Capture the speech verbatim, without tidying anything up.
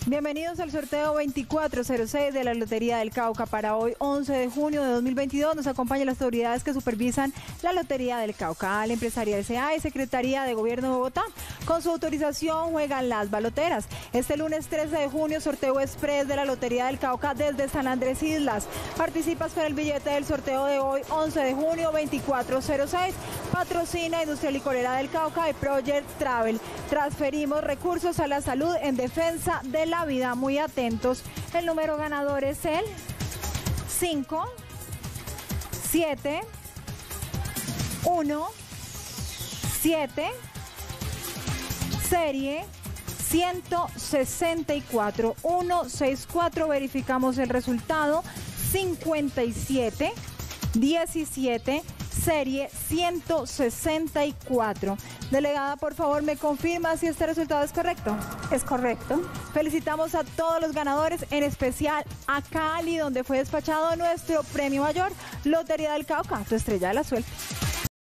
Bienvenidos al sorteo veinticuatro cero seis de la Lotería del Cauca para hoy, once de junio de dos mil veintidós. Nos acompañan las autoridades que supervisan la Lotería del Cauca, la Empresaria S A y Secretaría de Gobierno de Bogotá. Con su autorización juegan las baloteras. Este lunes trece de junio, sorteo express de la Lotería del Cauca desde San Andrés Islas. Participas con el billete del sorteo de hoy, once de junio, veinticuatro cero seis. Patrocina Industria Licorera del Cauca y Project Travel. Transferimos recursos a la salud en defensa de la vida. Muy atentos. El número ganador es el cinco, siete, uno, siete, serie ciento sesenta y cuatro, ciento sesenta y cuatro. Verificamos el resultado. cincuenta y siete, diecisiete, serie ciento sesenta y cuatro. Delegada, por favor, ¿me confirma si este resultado es correcto? Es correcto. Felicitamos a todos los ganadores, en especial a Cali, donde fue despachado nuestro premio mayor, Lotería del Cauca, tu estrella de la suerte.